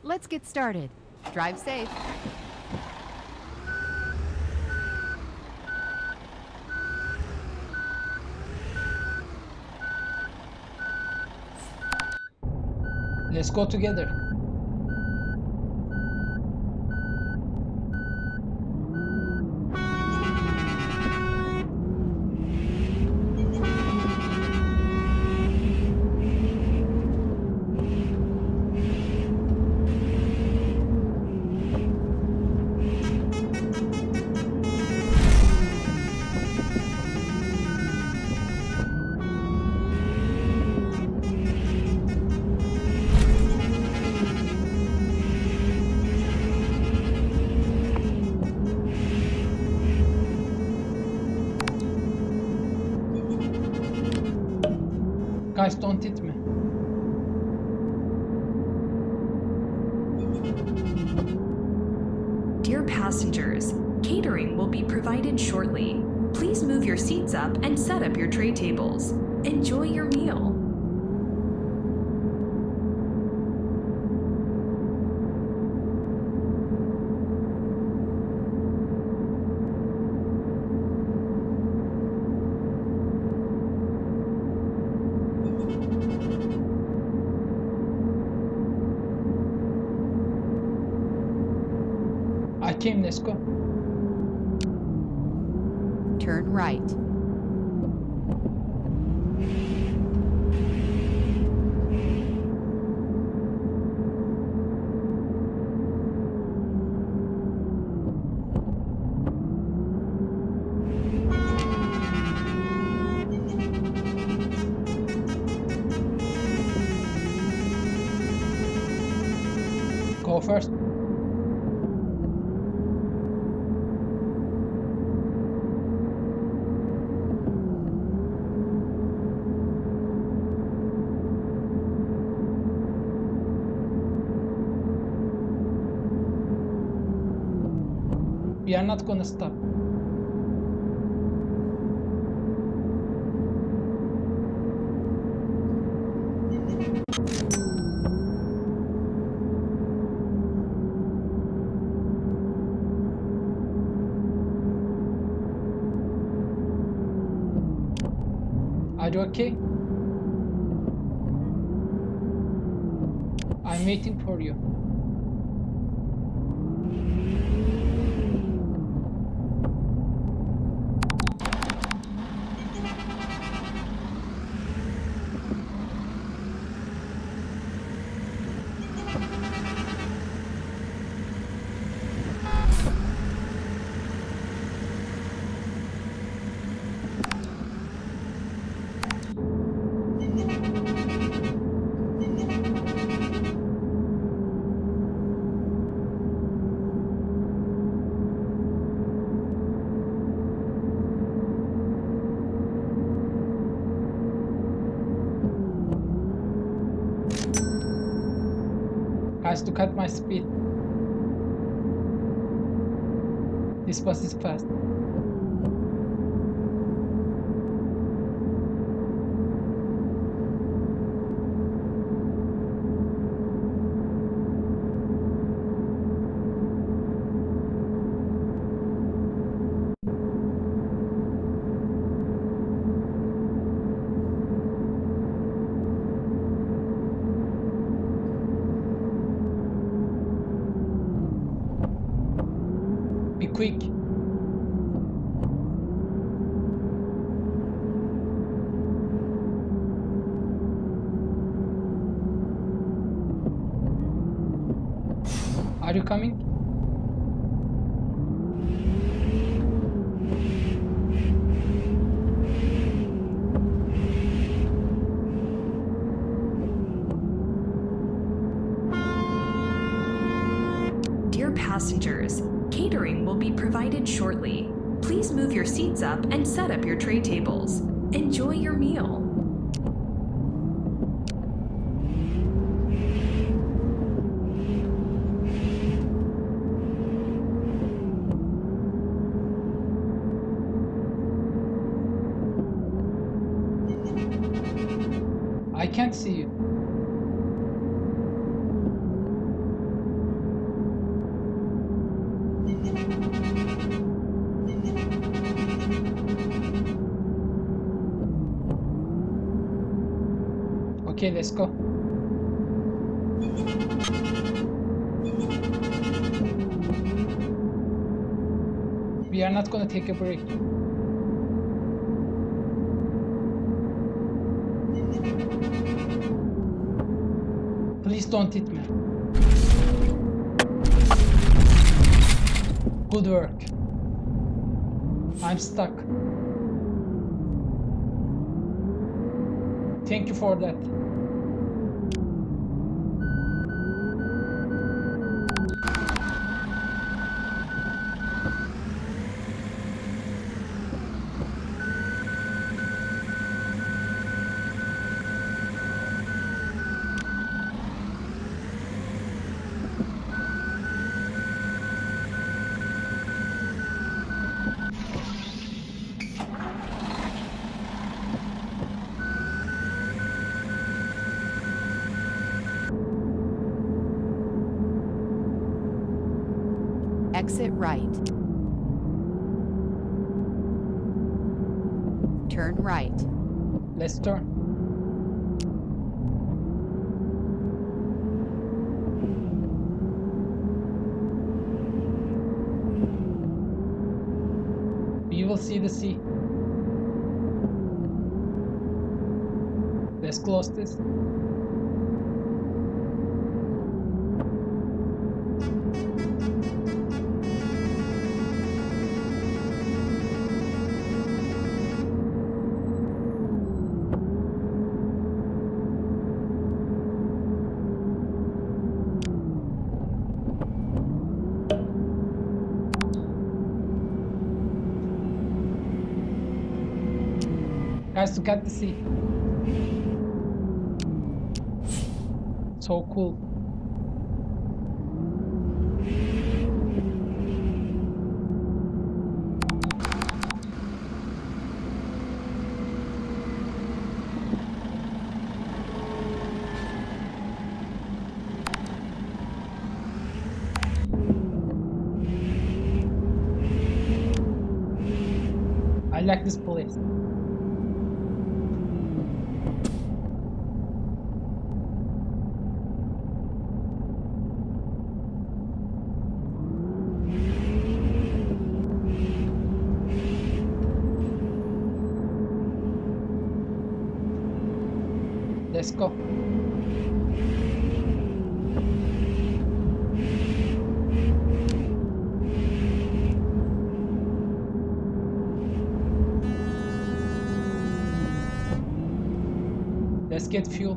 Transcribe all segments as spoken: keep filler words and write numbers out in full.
Let's get started. Drive safe. Let's go together. Guys, don't hit me. Dear passengers, catering will be provided shortly. Please move your seats up and set up your tray tables. Enjoy your meal. I came, let's go. Turn right. Go first. We are not gonna stop. Are you okay? I'm waiting for you. Guys, look at my speed. This bus is fast. Be quick. Are you coming? Dear passengers, catering will be provided shortly. Please move your seats up and set up your tray tables. Enjoy your meal. I can't see you. Okay, let's go. We are not gonna take a break. Please don't hit me. Good work. I'm stuck. Thank you for that. Exit right. Turn right. Let's turn. We will see the sea. Let's close this. Guys, look at the sea. So cool. I like this place. Let's go. Let's get fuel.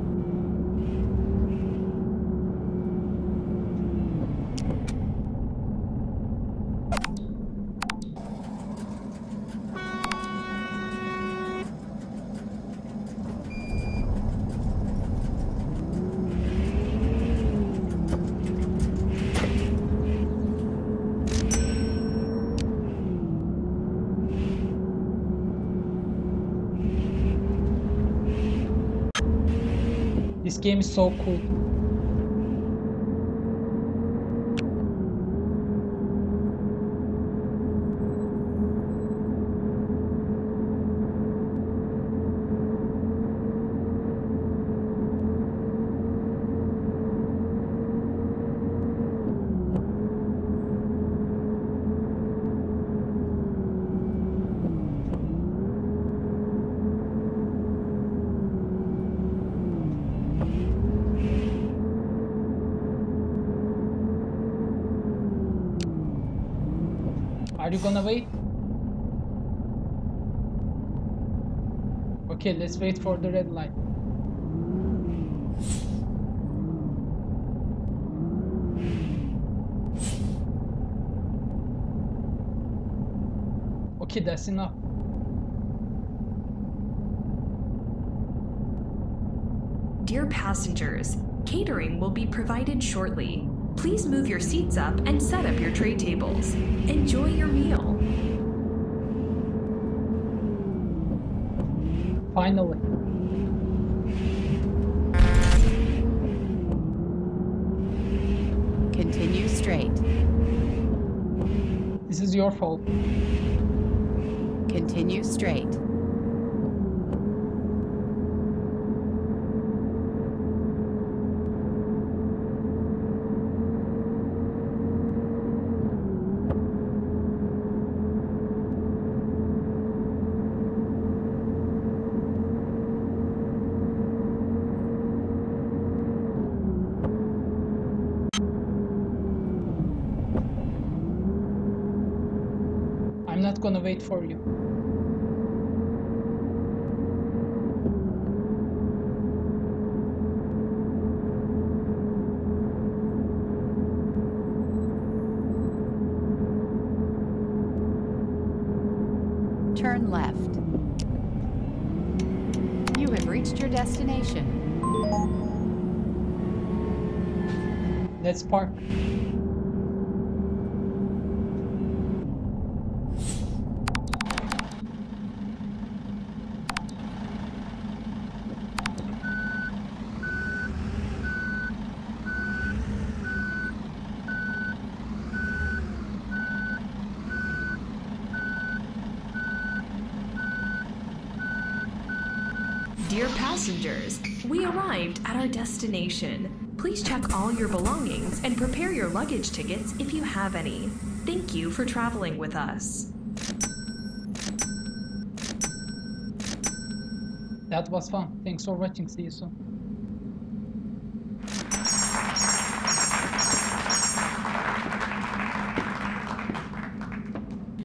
This game is so cool. Are you gonna wait? Okay, let's wait for the red light. Okay, that's enough. Dear passengers, catering will be provided shortly. Please move your seats up and set up your tray tables. Enjoy your meal. Finally. Continue straight. This is your fault. Continue straight. gonna wait for you. Turn left. You have reached your destination. Let's park. Dear passengers, we arrived at our destination. Please check all your belongings and prepare your luggage tickets if you have any. Thank you for traveling with us. That was fun. Thanks for watching. See you soon.